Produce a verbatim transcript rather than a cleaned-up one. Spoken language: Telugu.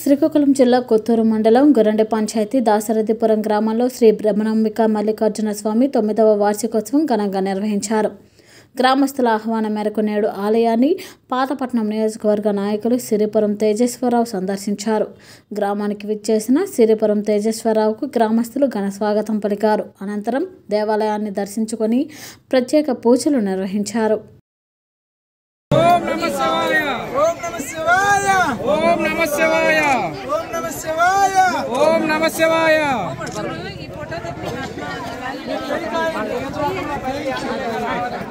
శ్రీకాకుళం జిల్లా కొత్తూరు మండలం గొరండె పంచాయతీ దాశరథిపురం గ్రామంలో శ్రీ బ్రహ్మణంబిక మల్లికార్జున స్వామి తొమ్మిదవ వార్షికోత్సవం ఘనంగా నిర్వహించారు. గ్రామస్తుల ఆహ్వానం మేరకు నేడు ఆలయాన్ని పాతపట్నం నియోజకవర్గ నాయకులు సిరిపురం తేజేశ్వరరావు సందర్శించారు. గ్రామానికి విచ్చేసిన సిరిపురం తేజేశ్వరరావుకు గ్రామస్తులు ఘన స్వాగతం పలికారు. అనంతరం దేవాలయాన్ని దర్శించుకొని ప్రత్యేక పూజలు నిర్వహించారు. ఓం నమః శివాయ ఓం నమః శివాయ ఓం నమః శివాయ ఓం నమః శివాయ ఓం నమః శివాయ ఈ ఫోటో